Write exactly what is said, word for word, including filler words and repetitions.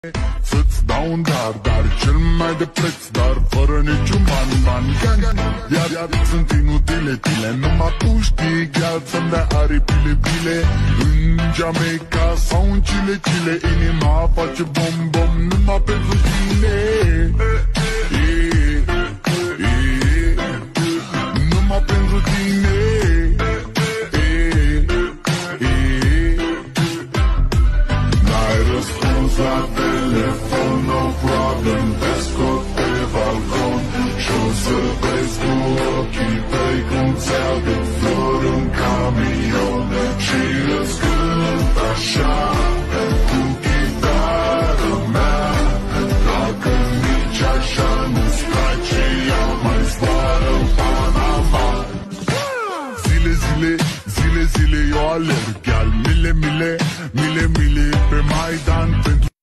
Să-ți dau un dar, dar cel mai de preț, dar fără niciun ban, ban, gan, iar, iar sunt inutile tile. Numai tu știi chiar să-mi dea aripile bile. În Jamaica sau în Chile, Chile, inima face bom, bom, numai pentru tine. E, e, numai pentru tine. E, e, n-ai răspuns la telefon, no problem, te scot pe balcon și-o să vezi cu ochii tăi cum-ți aduc flori în camion și îți cânt așa cu chitară mea. Dacă nici așa nu-ți place, ea mai zboară în Panama. Zile, zile, zile, zile eu alerg, iar mile, mile, mile, mile pe Maidan pentru